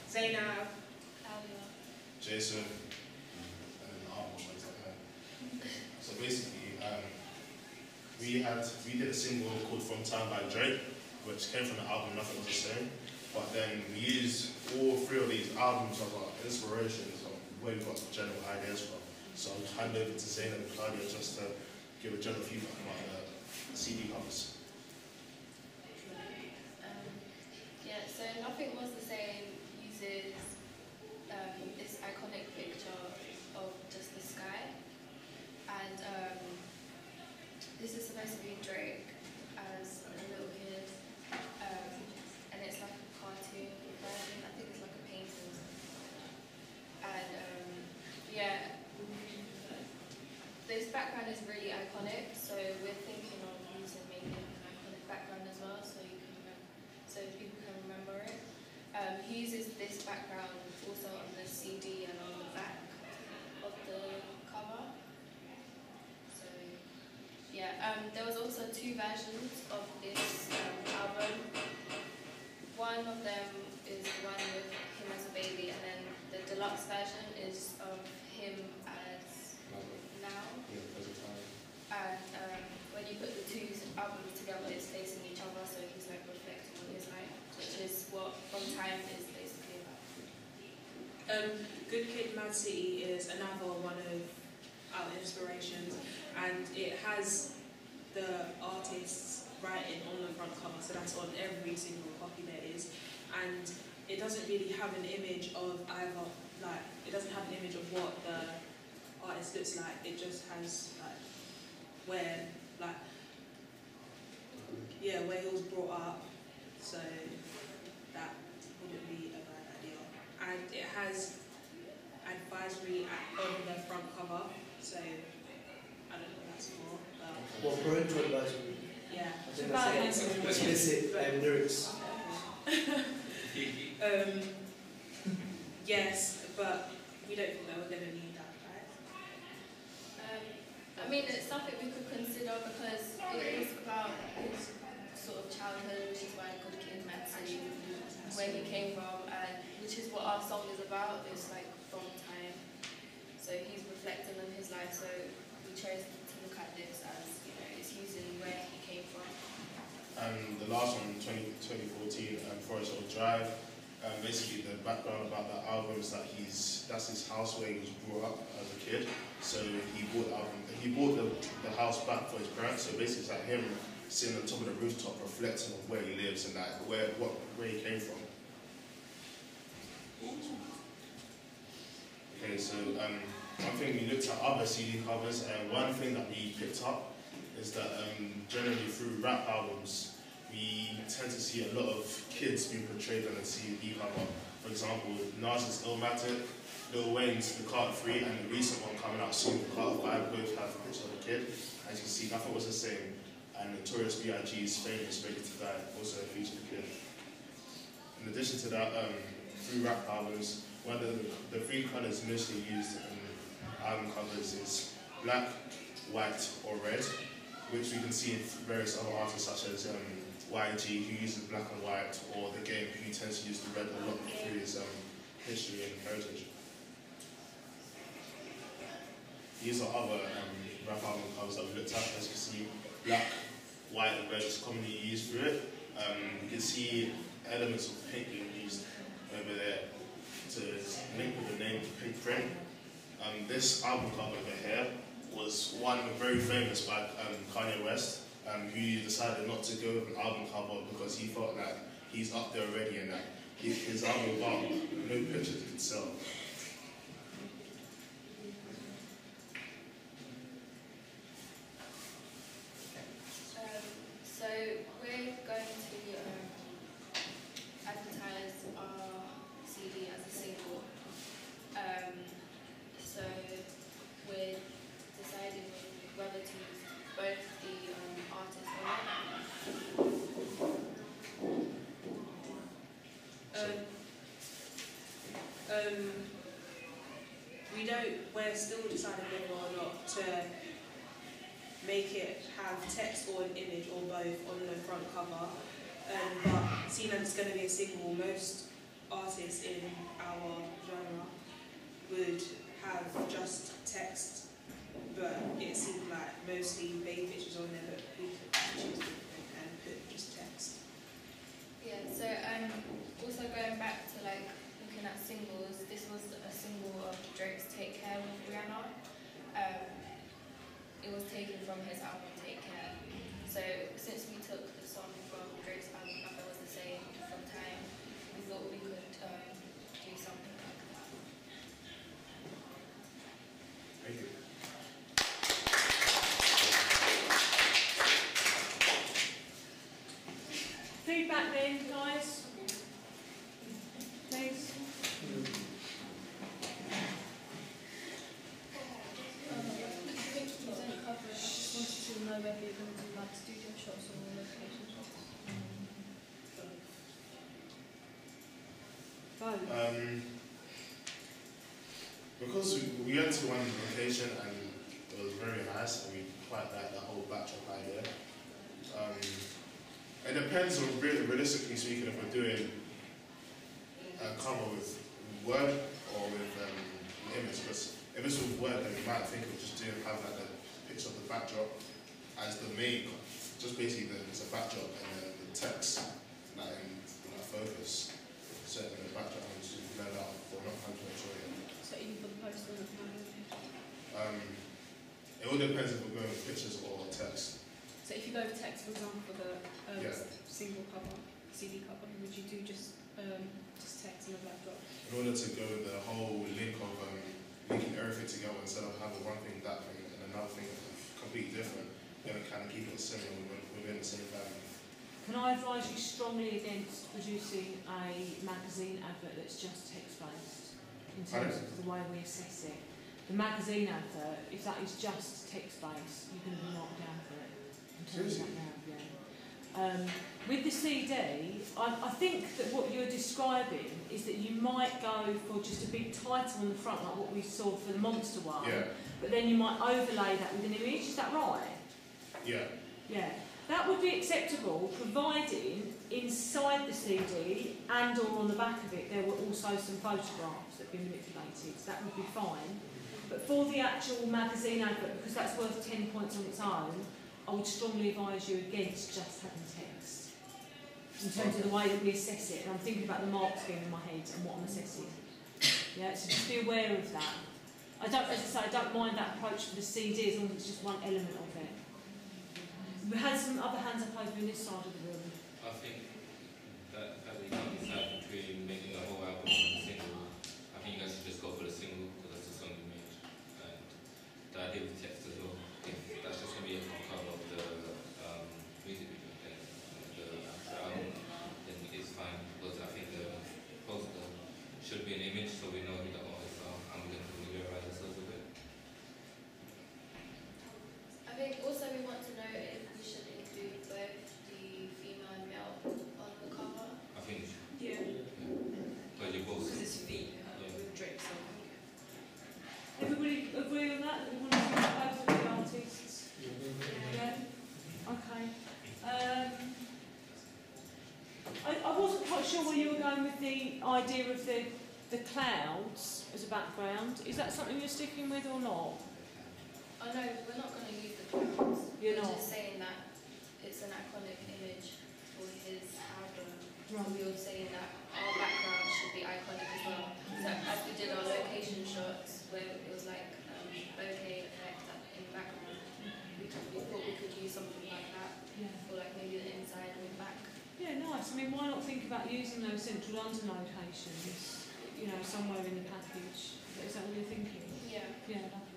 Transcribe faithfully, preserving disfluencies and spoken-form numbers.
Zainab, Jason, and then Arnold was like that. So basically, um, we had we did a single called "From Time" by Drake, which came from the album Nothing Was the Same. But then we used all three of these albums as our inspirations of where we got the general ideas from. So I'll hand over to Zainab and Claudia just to give a general feedback about the C D covers. Um, yeah, so Nothing Was the Same uses um, this iconic picture of just the sky, and um, this is supposed to be Drake as a little kid, um, and it's like a cartoon version. I think it's like a painting, and um, yeah. This background is really iconic, so we're thinking of using maybe an iconic background as well, so you can remember, so people can remember it. Um, he uses this background also on the C D and on the back of the cover. So yeah, um, there was also two versions of this um, album. One of them is the one with him as a baby, and then the deluxe version is of him as now. And um, when you put the two albums together, it's facing each other, so he's like reflecting on his life, which is what From Time is basically about. um, Good Kid, Mad City is another one of our inspirations, and it has the artist's writing on the front cover, so that's on every single copy there is, and it doesn't really have an image of either, like, it doesn't have an image of what the artist looks like, it just has like where like yeah where he was brought up, so that wouldn't be a bad idea. And it has advisory at, on the front cover, so I don't know what that's for, but Well, parental advisory. yeah. I think that's it. Explicit um, lyrics. um, yes, but we don't think that we're going to need that, right? Um, I mean, it's something we could consider because it is about his sort of childhood, which is why Good Kid, Mad City, where he came from, and which is what our song is about. It's like from time. So he's reflecting on his life. So we chose to look at this as, you know, it's using where he came from. And the last one, twenty fourteen, um, Forest Hill Drive. Um, basically, the background about that album is that he's that's his house where he was brought up as a kid. So he bought the album, he bought the, the house back for his parents. So basically, it's like him sitting on top of the rooftop, reflecting on where he lives and like where what where he came from. Okay, so um, one thing we looked at other C D covers, and one thing that we picked up is that um, generally through rap albums, we tend to see a lot of kids being portrayed on the C D cover. For example, Nas's Illmatic, Lil Wayne's The Carter three, and the recent one coming out soon, The Carter five, both have a picture of a kid. As you can see, Nothing Was the Same, and Notorious B I G's Famous Ready to Die also featured a kid. In addition to that, um, through rap albums, one of the, the three colours mostly used in album covers is black, white, or red, which we can see in various other artists such as um, Y G, who uses black and white, or The Game, who tends to use the red a lot through his um, history and heritage. These are other um, rap album covers that we looked at. As you can see, black, white, and red is commonly used through it. Um, you can see elements of pink being used over there to link with the name of the pink print. Um, this album cover over here was one very famous by um, Kanye West, um, who decided not to go with an album cover because he felt that he's up there already and that his, his album art, no pictures could sell. Um, so we're going to um, advertise our C D as a single. Um, so we're deciding whether to use both the um, artists or not. Um, um, we don't, we're still deciding whether or not to make it have text or an image or both on the front cover. Um, but seeing as it's going to be a single, most artists in our genre would have just text, but it seemed like mostly baby pictures on there, but we could choose different and put just text. Yeah, so um, also going back to like looking at singles, this was a single of Drake's Take Care with Rihanna. Um, it was taken from his album Take Care. So since we took the song from Drake's album, Nothing Was the Same from Time, we thought we could um, do something like that. Thank you. Feedback then, guys. Please. Um, I think you don't cover it. I just wanted to know whether you're going to do like studio shots or location shots. Both. Um, because we, we went to one location and it was very nice and we quite liked the whole backdrop idea. Um, it depends on, really, realistically speaking, if we're doing a cover with word or with um, an image. Because if it's with word, then you might think of just doing have like a picture of the backdrop as the main, just basically the, it's a backdrop and then the text like in, in that focus. Certainly the backdrop and just blend out or not one hundred percent sure yet. So even for the poster and the Um, it all depends if we're going with pictures or text. So if you go with text, for example, for the um, Yeah. single cover, C D cover, would you do just um, just text and a backdrop? In order to go with the whole link of um, linking everything together instead of having one thing, that thing, and another thing completely different, we're going to kind of keep it similar within, within the same family. Can I advise you strongly against producing a magazine advert that's just text-based in terms of the way we assess it? The magazine advert, if that is just text-based, you're going to be knocked down for it. I'm telling you that now, yeah. Um, with the C D, I, I think that what you're describing is that you might go for just a big title on the front, like what we saw for the Monster one, Yeah, but then you might overlay that with an image. Is that right? yeah. Yeah. That would be acceptable, providing inside the C D and or on the back of it there were also some photographs that had been manipulated. That would be fine. But for the actual magazine advert, because that's worth ten points on its own, I would strongly advise you against just having text. In terms of the way that we assess it, and I'm thinking about the mark scheme in my head and what I'm assessing. Yeah, so just be aware of that. I don't, as I say, I don't mind that approach for the C D as long as it's just one element of it. We had some other hands up over in this side of the room. I think that, that we can't decide between making the whole album and a single. I think you guys should just go for the single because that's the song you made. And the idea with text as well. If that's just going to be a cover of the um, music video then the actual album, then it's fine. Because I think the poster should be an image so we know who the artists are and we can familiarize ourselves with it. I think also we want to know if we should include both the female and male on the cover. I think we should. Yeah. Because you both. Because it's feet uh, Yeah. with Drake song. Everybody agree on that? We want to see both of the artists? Yeah? Okay. Um, I, I wasn't quite sure where you were going with the idea of the, the clouds as a background. Is that something you're sticking with or not? Oh no, we're not going to use the clouds. You're we're not? just saying that it's an iconic image for his album. Right. We were saying that our background should be iconic as well. So as we did our location shots, where it was like um, bokeh effect in the background, we, could, we thought we could use something like that Yeah. for like maybe the inside and the back. Yeah, nice. I mean, why not think about using those central London locations, you know, somewhere in the package? Is that what you're thinking? Yeah. Yeah,